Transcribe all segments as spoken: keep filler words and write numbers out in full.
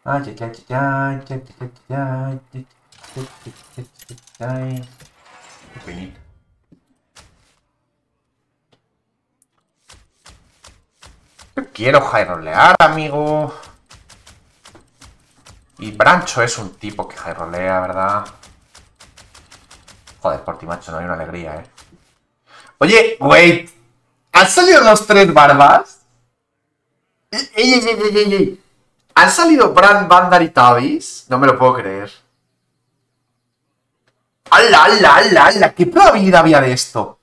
Ay, ay, ay, ay, ay, ay, ay, ay, ay. Qué penita. Yo quiero highrolear, amigo. Y Brancho es un tipo que highrolea, ¿verdad? Joder, por ti, macho, no hay una alegría, ¿eh? Oye, wait. ¿Han salido los tres barbas? ¡Ey, ey, ey, ey, ey, ey! ¿Han salido Brand, Bandar y Tavis? No me lo puedo creer. ¡Hala, hala, hala, hala! ¿Qué probabilidad había de esto?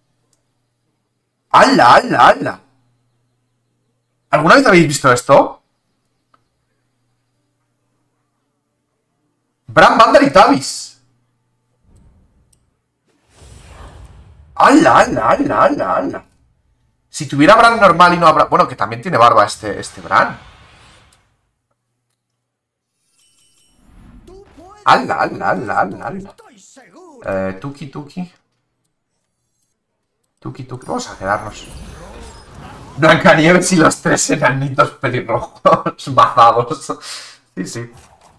¡Hala, hala, hala! ¿Alguna vez habéis visto esto? Brand, Bandar y Tavis. ¡Hala, hala, hala, hala, hala! Si tuviera Brand normal y no habrá... Bueno, que también tiene barba este, este Brand. ¡Hala, hala, hala, hala, hala! Eh, tuki, tuki. Tuki, tuki. Vamos a quedarnos. Blancanieves y los tres enanitos pelirrojos bazados. Sí, sí.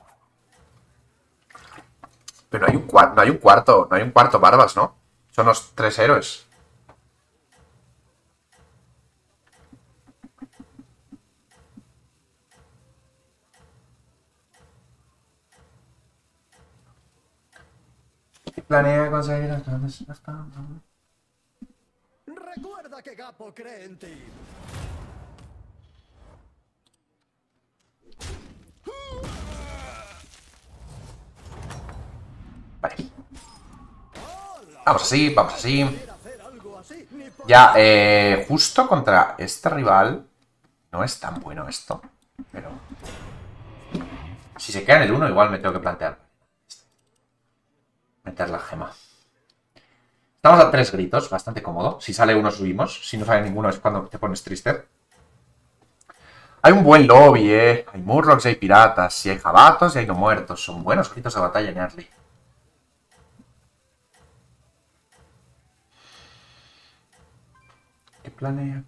Pero no hay un cuarto, no hay un cuarto, no hay un cuarto barbas, ¿no? Son los tres héroes. Planea conseguir las grandes. Recuerda que Gapo cree en ti. Vale. Vamos así, vamos así. Ya, eh, justo contra este rival. No es tan bueno esto. Pero... si se queda en el uno, igual me tengo que plantear meter la gema. Estamos a tres gritos, bastante cómodo. Si sale uno, subimos. Si no sale ninguno, es cuando te pones triste. Hay un buen lobby, eh. Hay Murlocs y hay piratas. Y hay jabatos y hay no muertos. Son buenos gritos de batalla en early. ¿Qué planea?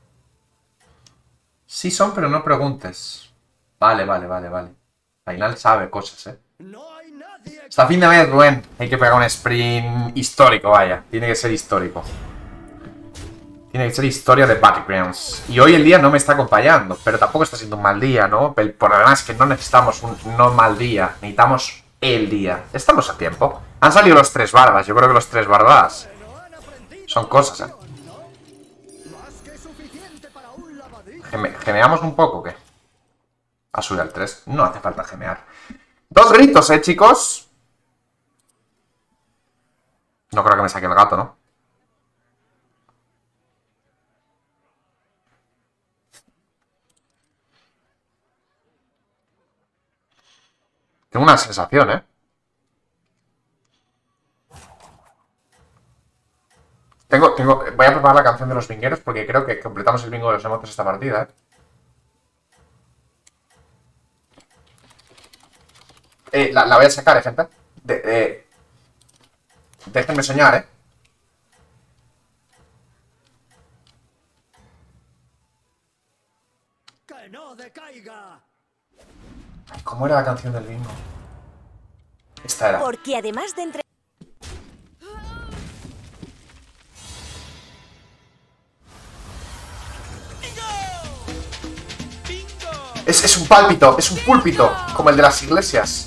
Sí son, pero no preguntes. Vale, vale, vale, vale. Final sabe cosas, eh. Hasta fin de mes, Rubén. Hay que pegar un sprint histórico, vaya. Tiene que ser histórico. Tiene que ser historia de Battlegrounds. Y hoy el día no me está acompañando. Pero tampoco está siendo un mal día, ¿no? Por además que no necesitamos un no mal día. Necesitamos el día. Estamos a tiempo. Han salido los tres barbas. Yo creo que los tres barbas son cosas, ¿eh? Geme ¿Gemeamos un poco o qué? A subir al tres. No hace falta gemear. Dos gritos, ¿eh, chicos? No creo que me saque el gato, ¿no? Tengo una sensación, ¿eh? Tengo, tengo... Voy a preparar la canción de los vingueros porque creo que completamos el bingo de los emotes esta partida, ¿eh? Eh, la, la voy a sacar, eh, gente. De, eh, déjenme soñar, ¿eh? ¡Que no decaiga! Ay, ¿cómo era la canción del bingo? Esta era. Porque además de entre... Es, es un pálpito, es un púlpito, como el de las iglesias.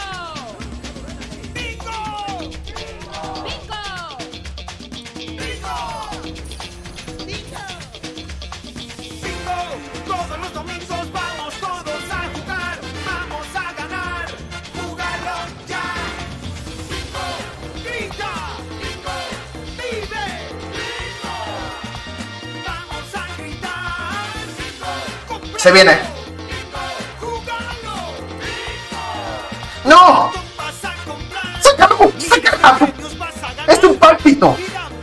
Se viene. ¡No! ¡Sácalo! ¡Sácalo! ¡Es un pálpito!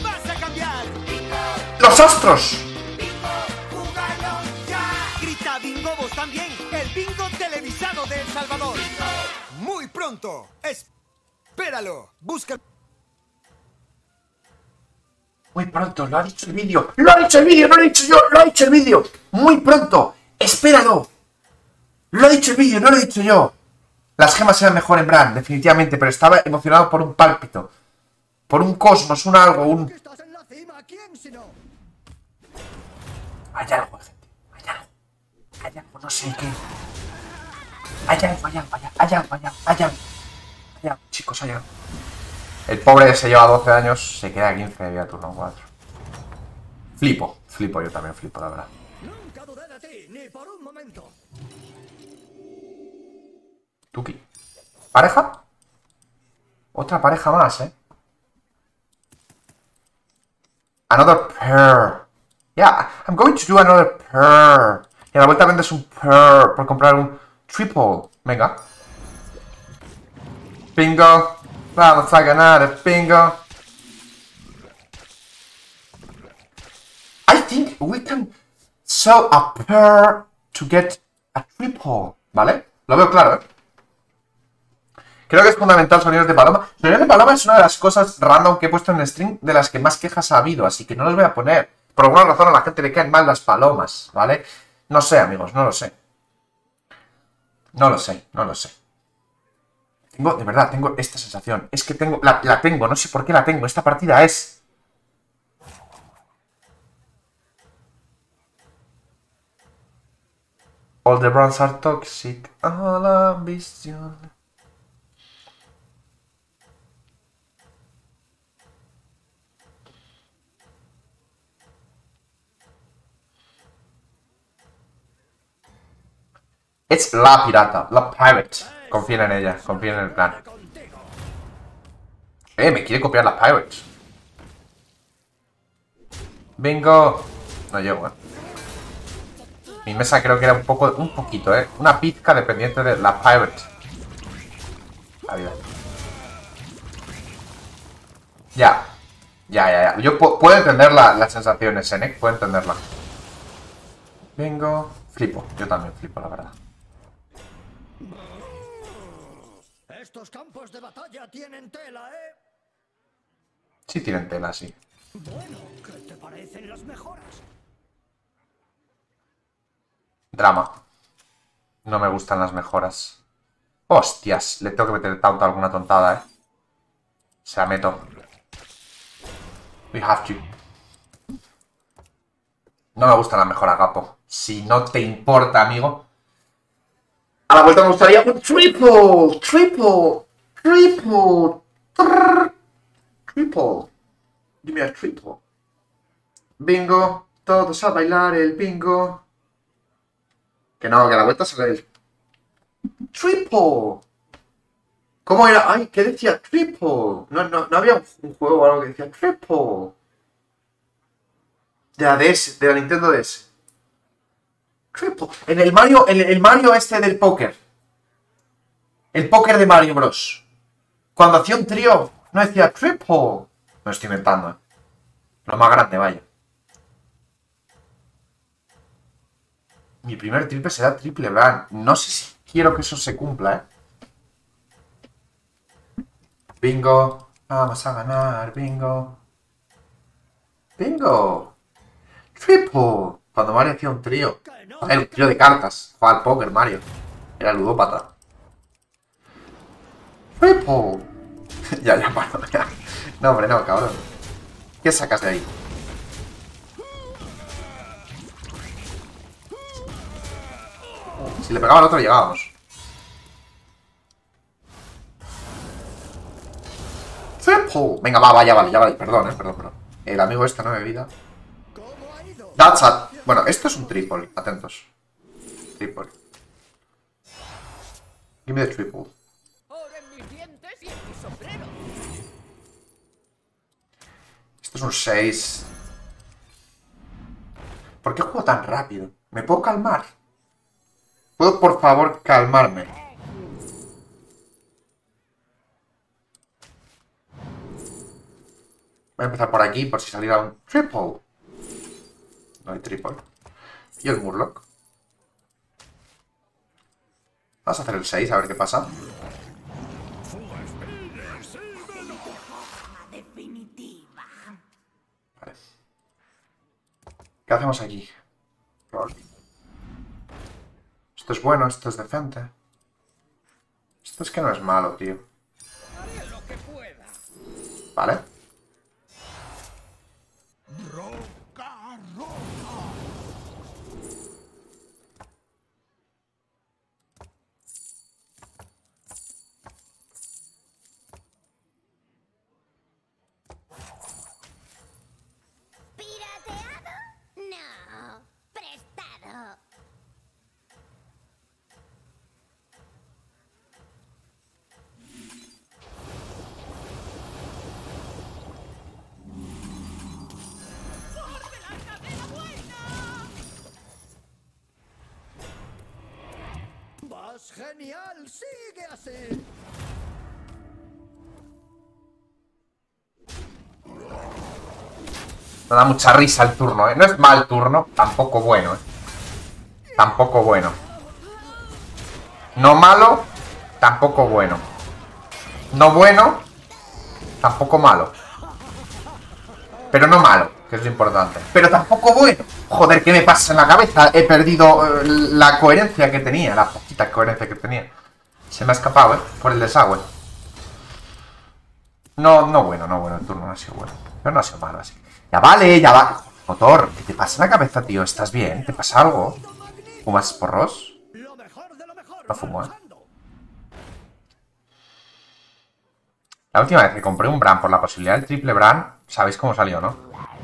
¡Los astros! Grita bingo vos también, el bingo televisado de El Salvador. Muy pronto. Espéralo. Busca. Muy pronto, lo ha dicho el vídeo. ¡Lo ha dicho el vídeo! ¡No lo he dicho yo! ¡Lo ha dicho el vídeo! ¡Muy pronto! ¡Espéralo! Lo he dicho el vídeo, no lo he dicho yo. Las gemas eran mejor en Bran, definitivamente, pero estaba emocionado por un pálpito. Por un cosmos, un algo, un... Hay algo, gente. Hay algo. Hay algo, no sé qué. Hay algo, hay algo, hay algo, hay algo, hay algo, hay algo. Hay algo, chicos, hay algo. El pobre se lleva doce años, se queda quince de vida turno cuatro. Flipo, flipo, yo también flipo, la verdad. Nunca dudé de ti, ni por un momento. Tuki. ¿Pareja? Otra pareja más, ¿eh? Another pair. Yeah, I'm going to do another pair. Y a la vuelta vendes un pair por comprar un triple. Venga. Bingo. Vamos a ganar el bingo. I think we can sell a pair to get a triple. ¿Vale? Lo veo claro, ¿eh? Creo que es fundamental sonidos de paloma. Sonidos de paloma es una de las cosas random que he puesto en el stream de las que más quejas ha habido, así que no los voy a poner. Por alguna razón a la gente le caen mal las palomas, ¿vale? No sé, amigos, no lo sé. No lo sé, no lo sé. Tengo, de verdad, tengo esta sensación. Es que tengo, la, la tengo, no sé por qué la tengo. Esta partida es... All the brands are toxic. All ambition. Es la pirata, la pirate. Confíen en ella, confíen en el plan. Eh, me quiere copiar la pirate. Bingo. No llego, eh. Mi mesa creo que era un poco, un poquito, eh. Una pizca dependiente de la pirate. La vida. Ya. Ya, ya, ya. Yo pu puedo entender la, las sensaciones, Senek. Puedo entenderla. Bingo. Flipo. Yo también flipo, la verdad. Estos campos de batalla tienen tela, ¿eh? Sí tienen tela, sí. Bueno, ¿qué te parecen las mejoras? Drama. No me gustan las mejoras. Hostias, le tengo que meter tanto a alguna tontada, eh. Se la meto. We have to. No me gustan las mejoras, Gapo. Si no te importa, amigo. A la vuelta me gustaría un triple, triple, triple, trrr, triple. Give me a triple. Bingo. Todos a bailar el bingo. Que no, que a la vuelta sale el triple. ¿Cómo era? Ay, ¿qué decía? Triple. No, no, no había un juego o algo que decía triple. De la D S, de la Nintendo D S. Triple. En el Mario, en el Mario este del póker. El póker de Mario Bros. Cuando hacía un trío, no decía triple. Me lo estoy inventando, eh. Lo más grande, vaya. Mi primer triple será triple Bran. No sé si quiero que eso se cumpla, eh. Bingo. Vamos a ganar, bingo. Bingo. Triple. Cuando Mario hacía un trío. Era un trío de cartas. Jugaba al póker, Mario. Era ludópata. Triple. ya, ya, paro, ya. No, hombre, no, cabrón. ¿Qué sacas de ahí? Si le pegaba al otro, llegábamos. Triple. Venga, va, va, ya vale, ya vale. Perdón, eh, perdón, perdón. El amigo este no me vida. That's a... Bueno, esto es un triple. Atentos. Triple. Give me the triple. Esto es un seis. ¿Por qué juego tan rápido? ¿Me puedo calmar? ¿Puedo, por favor, calmarme? Voy a empezar por aquí, por si saliera un triple. No hay triple. Y el Murloc. Vamos a hacer el seis, a ver qué pasa. Vale. ¿Qué hacemos aquí? Esto Esto es bueno, esto es decente. Esto es que no es malo, tío. Vale. ¿Pirateado? No, prestado. ¡Vas genial! ¡Sigue así! Me da mucha risa el turno, ¿eh? No es mal turno, tampoco bueno, ¿eh? Tampoco bueno. No malo, tampoco bueno. No bueno, tampoco malo. Pero no malo, que es lo importante. Pero tampoco bueno. Joder, ¿qué me pasa en la cabeza? He perdido eh, la coherencia que tenía, la poquita coherencia que tenía. Se me ha escapado, ¿eh? Por el desagüe. No, no bueno, no bueno, el turno no ha sido bueno. Pero no ha sido malo así. Ya vale, ya va. Motor, ¿qué te pasa en la cabeza, tío? ¿Estás bien? ¿Te pasa algo? ¿Fumas porros? No fumo, ¿eh? La última vez que compré un Bran por la posibilidad del triple Bran, sabéis cómo salió, ¿no?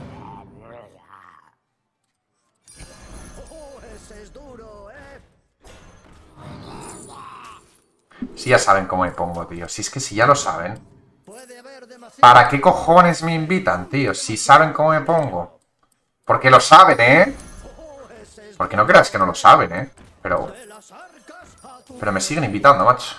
Si ya saben cómo me pongo, tío. Si es que si ya lo saben. ¿Para qué cojones me invitan, tío? Si saben cómo me pongo. Porque lo saben, ¿eh? Porque no creas que no lo saben, ¿eh? Pero... Pero me siguen invitando, macho.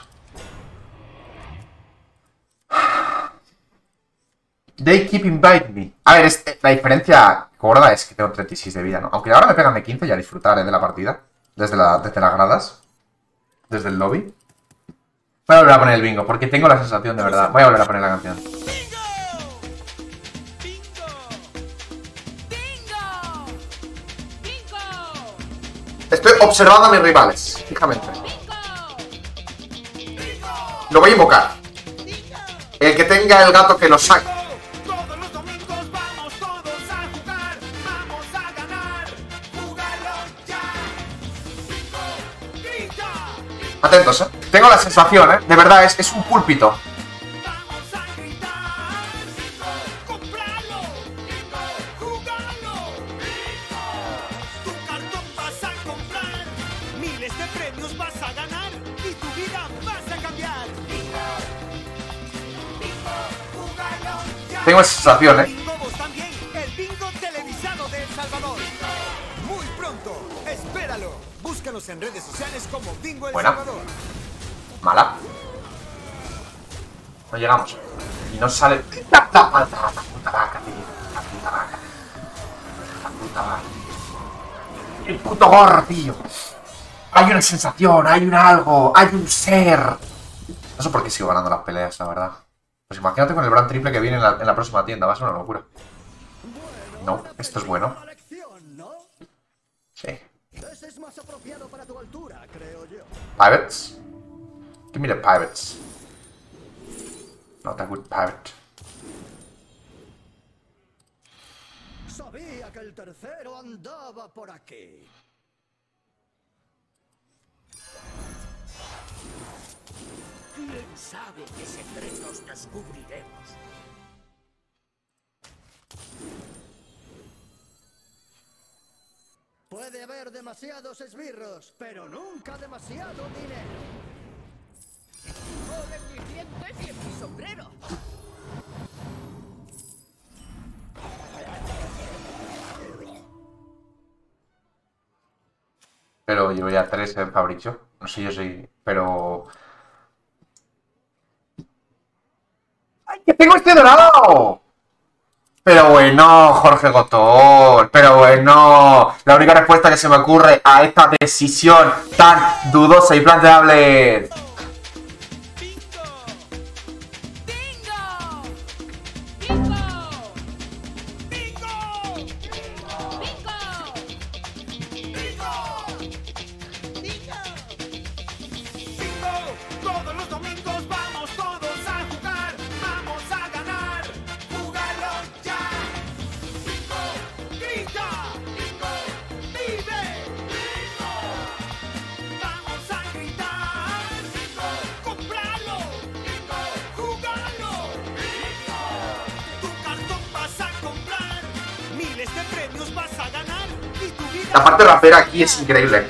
They keep inviting me. A ver, es, la diferencia gorda es que tengo treinta y seis de vida, ¿no? Aunque ahora me pegan de quince, ya disfrutaré de la partida. Desde, la, desde las gradas. Desde el lobby. Voy a volver a poner el bingo, porque tengo la sensación de verdad. Voy a volver a poner la canción. Estoy observando a mis rivales, fijamente. Lo voy a invocar. El que tenga el gato que lo saque. Todos los domingos vamos todos a jugar. Vamos a ganar. Júgalo ya. Grita. Atentos, eh. Tengo la sensación, eh. De verdad, es, es un púlpito. Vamos a gritar. Cómpralo. Júgalo. Tu cartón vas a comprar. Miles de premios vas a ganar. Y tu vida vas a cambiar. Tengo esa sensación, eh. Bingobos también, el bingo televisado de El Salvador. Muy pronto, espéralo. Búscanos en redes sociales como Bingo El Buena. Salvador. Mala. No llegamos. Y no sale... La, la, la, la, la puta vaca, tío. La puta vaca. La puta vaca. El puto gorro, tío. Hay una sensación, hay un algo, hay un ser. No sé por qué sigo ganando las peleas, la verdad. Pues imagínate con el Bran triple que viene en la, en la próxima tienda. Va a ser una locura. No, esto es bueno. Sí. Ese es más apropiado para tu altura, creo yo. Pirates. Give me the pirates. Not a good pirate. Sabía que el tercero andaba por aquí. ¿Quién sabe qué secretos descubriremos? Puede haber demasiados esbirros, pero nunca demasiado dinero. ¡Ole mis dientes y en mi sombrero! Pero llevo ya tres en Fabricio. No sé yo soy... Pero... ¡Ay, que tengo este dorado! Pero bueno, Jorge Gotor. Pero bueno. La única respuesta que se me ocurre a esta decisión tan dudosa y planteable... La parte rapera aquí es increíble.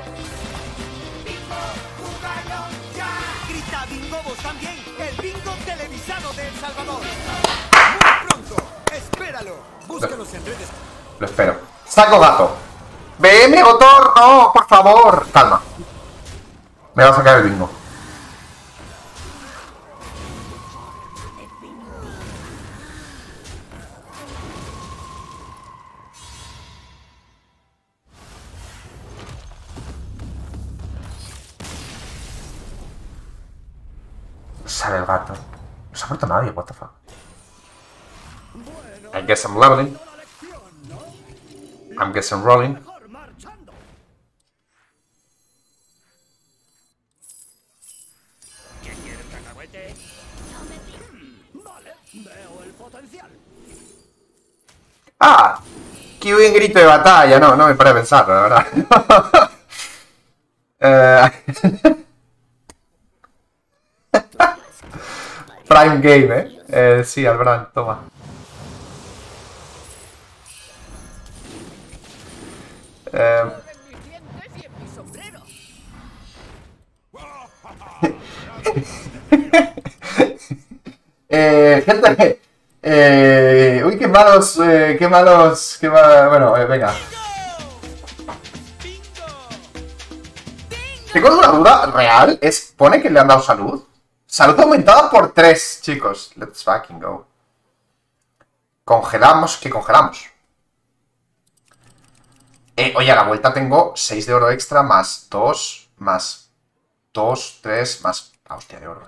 Grita bingo vos también, el bingo televisado de El Salvador. Muy pronto, espéralo. Búscalos en redes. Lo espero. Saco gato. B M Gotor, no, por favor. Calma. Me va a sacar el bingo. Sale el gato. No se ha muerto nadie, what the fuck. I guess I'm leveling. I'm guessing rolling. Ah, que hubo un grito de batalla. No, no me paré a pensar, la verdad. eh... Prime Game, eh. eh sí, Albran, toma. Eh... eh, gente, eh, uy, qué malos, eh, qué malos, qué malos, bueno, eh, venga. Tengo una duda real, es, pone que le han dado salud. Salud aumentada por tres, chicos. Let's fucking go. Congelamos, ¿qué congelamos? Eh, oye, a la vuelta tengo seis de oro extra más dos, más dos, tres, más... Ah, hostia, de oro.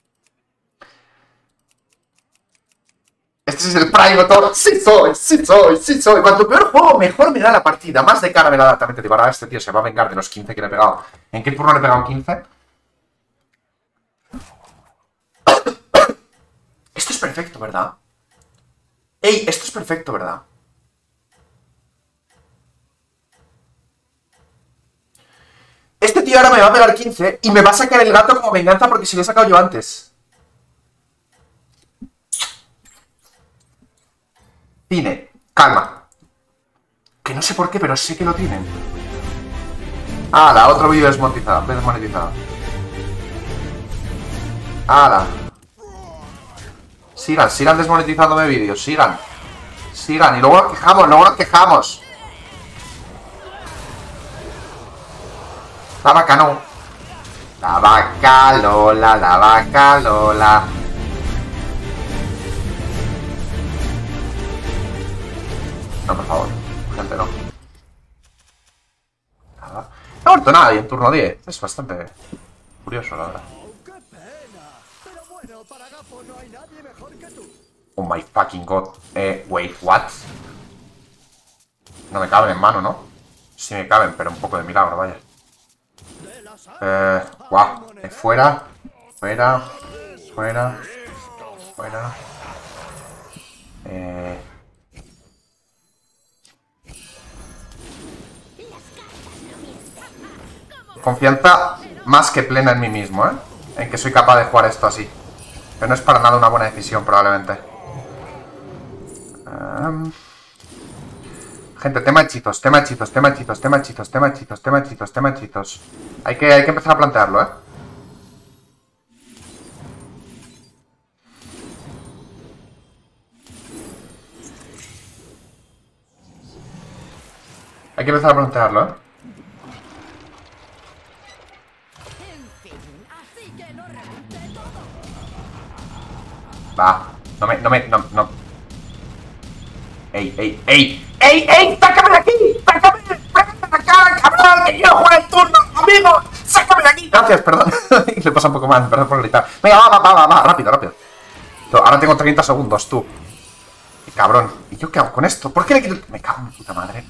Este es el Prime Gotor. Sí soy, sí soy, sí soy. Cuanto peor juego, mejor me da la partida. Más de cara me la da. También te digo, ahora este tío se va a vengar de los quince que le he pegado. ¿En qué turno le he pegado quince? Esto es perfecto, ¿verdad? Ey, esto es perfecto, ¿verdad? Este tío ahora me va a pegar quince y me va a sacar el gato como venganza porque se lo he sacado yo antes. Tiene, calma. Que no sé por qué, pero sé que lo tienen. Ah, la otro vídeo desmonetizado, desmonetizado. ¡Hala! Sigan, sigan desmonetizándome vídeos, sigan. Sigan, y luego nos quejamos, luego nos quejamos. La vaca no. La vaca Lola, la vaca Lola. No, por favor, gente, no. Nada. No ha muerto nadie en turno diez. Es bastante curioso, la verdad. Oh my fucking god. Eh, wait, what? No me caben en mano, ¿no? Sí me caben, pero un poco de milagro, vaya. Eh, guau. Eh, fuera. Fuera. Fuera. Fuera. Eh... Confianza más que plena en mí mismo, ¿eh? En que soy capaz de jugar esto así. Pero no es para nada una buena decisión, probablemente. Um... Gente, tema hechizos, tema hechizos, tema hechizos, tema hechizos, tema hechizos, tema hechizos, tema hechizos. Hay que, hay que empezar a plantearlo, ¿eh? Hay que empezar a plantearlo, ¿eh? Va, no me, no me, no, no. Ey, ey, ey, ey, ey, sácame de aquí, sácame, sácame de la cara, cabrón, que quiero jugar el turno, amigo, sácame de aquí. Gracias, perdón. Le pasa un poco mal, perdón por gritar. Venga, va, va, va, va, va, rápido, rápido. Ahora tengo treinta segundos, tú. Qué cabrón. ¿Y yo qué hago con esto? ¿Por qué le quito el... Me cago en mi puta madre.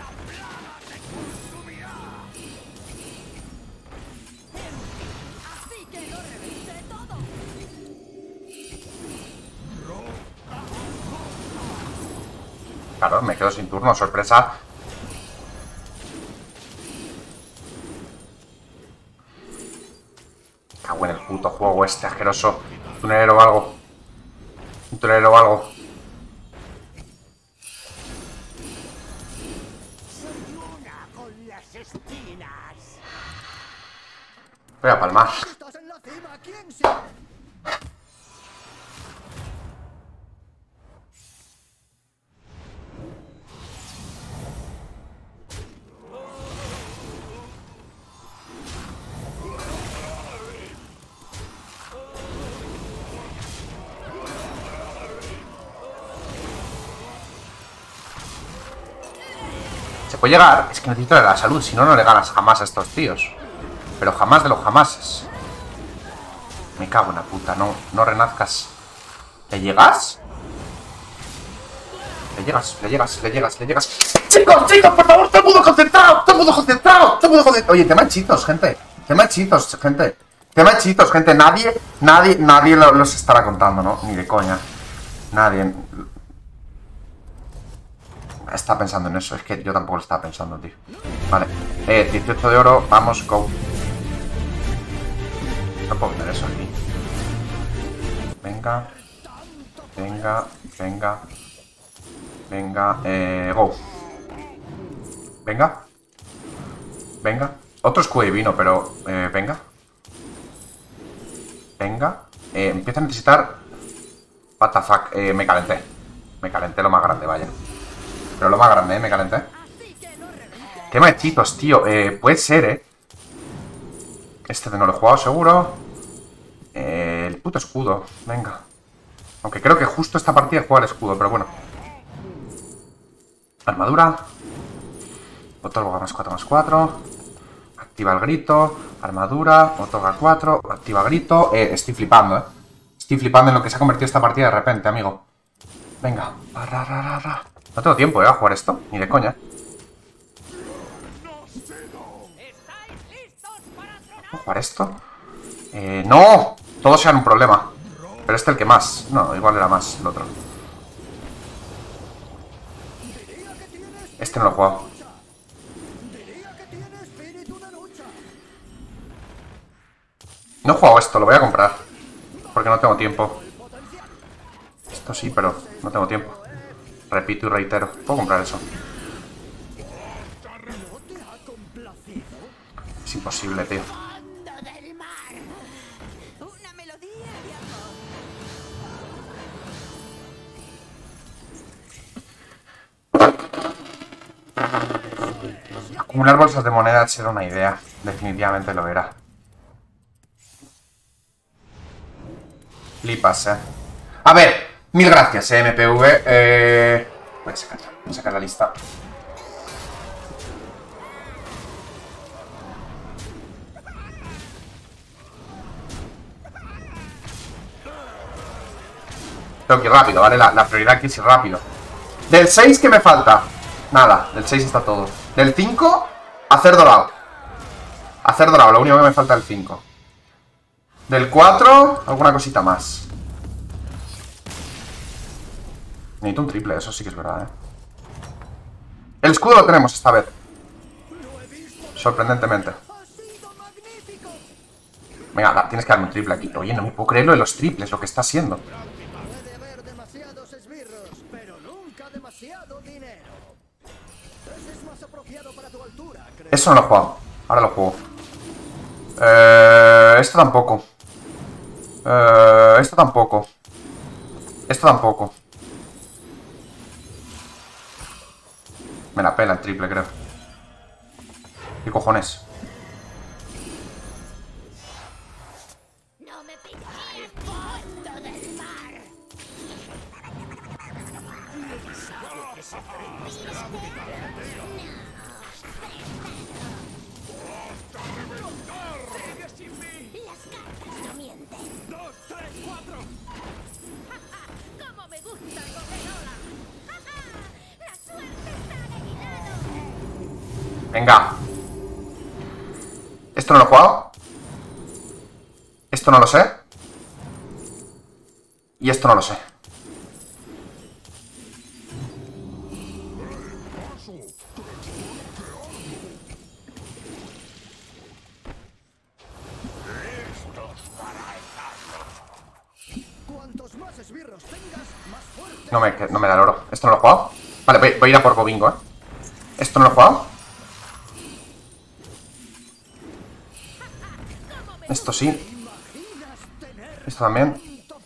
Claro, me quedo sin turno, sorpresa. Cago en el puto juego este asqueroso. Un tunelero o algo. Un tunelero o algo. Voy a palmar. Estás en la cima, ¿quién se... Se puede llegar, es que necesito de la salud, si no, no le ganas jamás a estos tíos. Pero jamás de los jamases. Me cago en la puta, no, no renazcas. ¿Le llegas? Le llegas, le llegas, le llegas, le llegas. ¡Chicos, chicos, por favor! ¡Todo el mundo concentrado! ¡Todo el mundo concentrado! ¡Todo el mundo concentrado! Oye, tema hechitos, gente. Tema hechitos, gente. Tema hechitos, gente. Nadie, nadie, nadie lo- los estará contando, ¿no? Ni de coña. Nadie. Está pensando en eso, es que yo tampoco lo estaba pensando, tío. Vale, eh, dieciocho de oro, vamos, go. No puedo meter eso aquí. Venga. Venga, venga. Venga, eh, go. Venga. Venga. Otro escudo divino, pero, eh, venga. Venga. Eh, empiezo a necesitar... What the fuck, eh, me calenté. Me calenté lo más grande, vaya. Pero lo más grande, ¿eh? Me calenté. Tema de hechitos, tío. Eh, puede ser, ¿eh? Este no lo he jugado seguro. Eh, el puto escudo. Venga. Aunque creo que justo esta partida he jugado el escudo, pero bueno. Armadura. Otorga más cuatro más cuatro. Activa el grito. Armadura. Otorga cuatro. Activa grito. Eh, estoy flipando, ¿eh? Estoy flipando en lo que se ha convertido esta partida de repente, amigo. Venga. Ra, ra, ra, ra. No tengo tiempo, ¿eh? A jugar esto. Ni de coña. ¿Puedo jugar esto? Eh, ¡no! Todos sean un problema. Pero este el que más. No, igual era más el otro. Este no lo he jugado. No he jugado esto, lo voy a comprar. Porque no tengo tiempo. Esto sí, pero no tengo tiempo. Repito y reitero. Puedo comprar eso. Es imposible, tío. Acumular bolsas de monedas era una idea. Definitivamente lo era. Flipas, eh. A ver, mil gracias, eh, M P V. Eh... Voy a sacar, voy a sacar la lista. Tengo que ir rápido, ¿vale? La, la prioridad aquí es ir rápido. Del seis, ¿qué me falta? Nada, del seis está todo. Del cinco, hacer dorado. Hacer dorado, lo único que me falta es el cinco. Del cuatro, alguna cosita más. Necesito un triple, eso sí que es verdad, ¿eh? El escudo lo tenemos esta vez. Sorprendentemente. Venga, da, tienes que darme un triple aquí. Oye, no me puedo creer lo de los triples, lo que está haciendo. Puede haber demasiados esbirros, pero nunca demasiado dinero. Ese es más apropiado para tu altura, creo. Eso no lo he jugado. Ahora lo juego. Eh, esto tampoco. Eh, esto tampoco. Esto tampoco. Me la pela el triple, creo. ¿Qué cojones? No me piques el fondo del mar. Las cartas no mienten. ¡Dos, tres, cuatro! ¡Cómo me gusta comer ola! ¡La suerte está de mi lado! Venga. Esto no lo he jugado. Esto no lo sé. Y esto no lo sé. Cuantos más esbirros tengas, más fuerte. No me, no me da el oro. ¿Esto no lo he jugado? Vale, voy, voy a ir a por Bobingo, ¿eh? ¿Esto no lo he jugado? Esto sí. Esto también.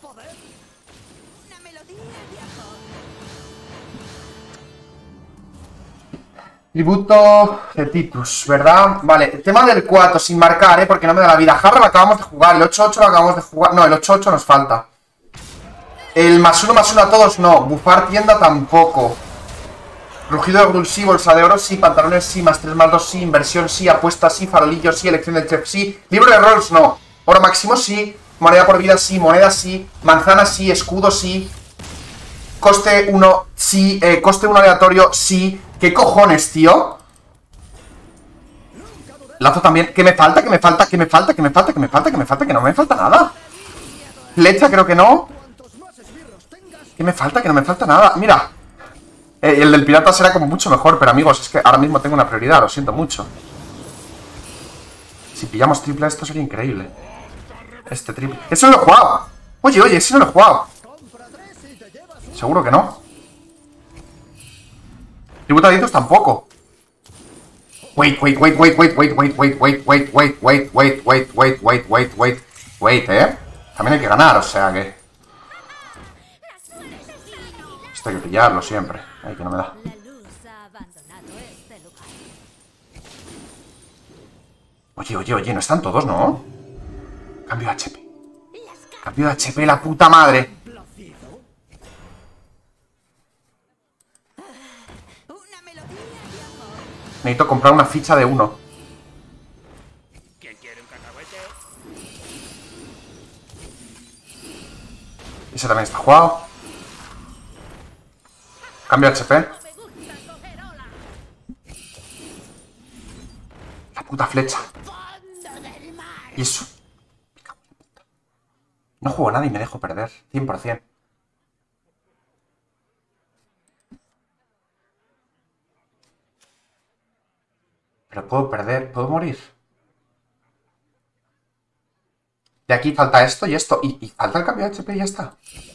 Tributo de Titus, ¿verdad? Vale, el tema del cuatro sin marcar, ¿eh? Porque no me da la vida. Jarra lo acabamos de jugar, el ocho ocho lo acabamos de jugar. No, el ocho ocho nos falta. El más uno más uno a todos no. Bufar tienda tampoco. Rugido de Grul sí, bolsa de oro sí, pantalones sí, más tres más dos sí, inversión sí, apuesta sí, farolillo sí, elección del chef sí. Libro de rolls no. Oro máximo sí, moneda por vida sí, moneda sí, manzana sí, escudo sí. Coste uno sí, eh, coste uno aleatorio sí. ¿Qué cojones, tío? Lazo también. ¿Qué me falta? ¿Qué me falta? ¿Qué me falta? ¿Qué me falta? ¿Qué me falta? ¿Qué me falta? Que no me falta nada. Flecha creo que no. ¿Qué me falta? Que no me falta nada. Mira. Eh, el del pirata será como mucho mejor. Pero amigos, es que ahora mismo tengo una prioridad. Lo siento mucho. Si pillamos triple esto sería increíble. Este triple. ¡Eso no lo he jugado! Oye, oye, ese no lo he jugado. Seguro que no. Tributaditos tampoco. Wait, wait, wait, wait, wait, wait, wait, wait, wait, wait, wait, wait, wait, wait, wait, wait, wait, wait, wait, eh. También hay que ganar, o sea que. Esto hay que pillarlo siempre. Ay, que no me da. Oye, oye, oye, no están todos, ¿no? Cambio de H P. Cambio de H P, la puta madre. Necesito comprar una ficha de uno. ¿Quién quiere un cacahuete? Ese también está jugado. Cambio H P. La puta flecha. Y eso. No juego nada y me dejo perder. cien por cien. Pero puedo perder, puedo morir. De aquí falta esto y esto. Y, y falta el cambio de H P y ya está.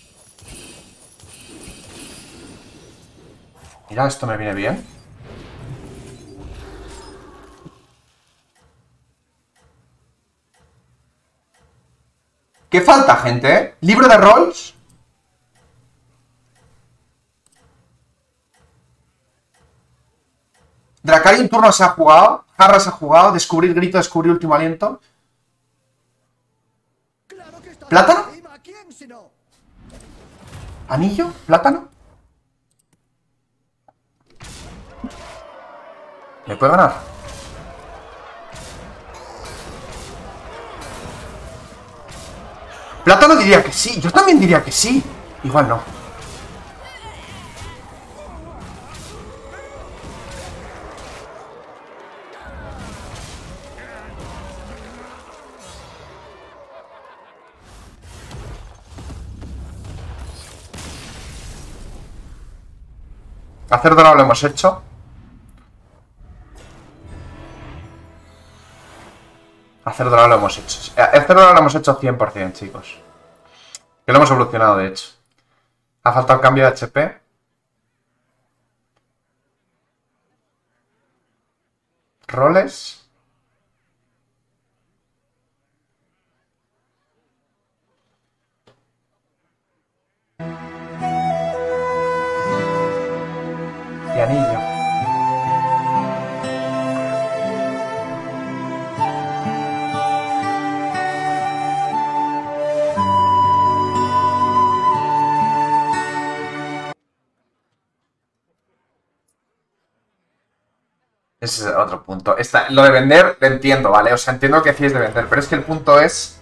Mira, esto me viene bien. ¿Qué falta, gente? ¿Libro de rolls? Dracario en turno se ha jugado. Jarra se ha jugado. Descubrir grito, descubrir último aliento. ¿Plátano? ¿Anillo? ¿Plátano? ¿Me puede ganar? Plátano diría que sí. Yo también diría que sí. Igual no. Hacer dorado lo hemos hecho. Hacer dorado lo hemos hecho. Hacer dorado lo hemos hecho cien por cien, chicos. Que lo hemos evolucionado, de hecho. Ha faltado cambio de H P. Roles. Y anillo. Ese es otro punto. Esta, lo de vender, lo entiendo, ¿vale? O sea, entiendo lo que decís de vender, pero es que el punto es...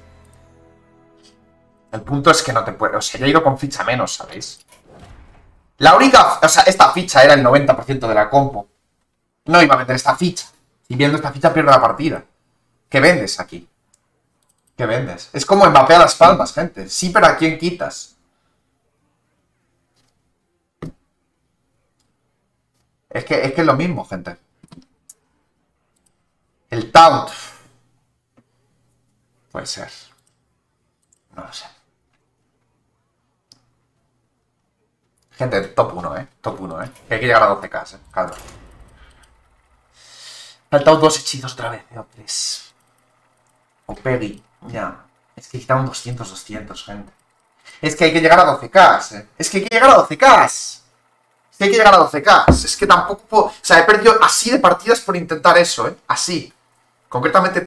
El punto es que no te puede... O sea, ya he ido con ficha menos, ¿sabéis? La única... O sea, esta ficha era el noventa por ciento de la compo. No iba a vender esta ficha. Si viendo esta ficha pierdo la partida. ¿Qué vendes aquí? ¿Qué vendes? Es como Mbappé a las palmas, gente. Sí, pero ¿a quién quitas? Es que es, que es lo mismo, gente. El taunt. Puede ser. No lo sé. Gente, top uno, ¿eh? Top uno, ¿eh? Que hay que llegar a doce K, ¿eh? Claro. Faltan dos hechizos otra vez, ¿eh? O tres. O Peggy. Ya. Es que quitaron doscientos, doscientos, gente. Es que hay que llegar a doce K, eh. Es que hay que llegar a doce K. Es que hay que llegar a doce K. Es que tampoco puedo... O sea, he perdido así de partidas por intentar eso, eh. Así. Concretamente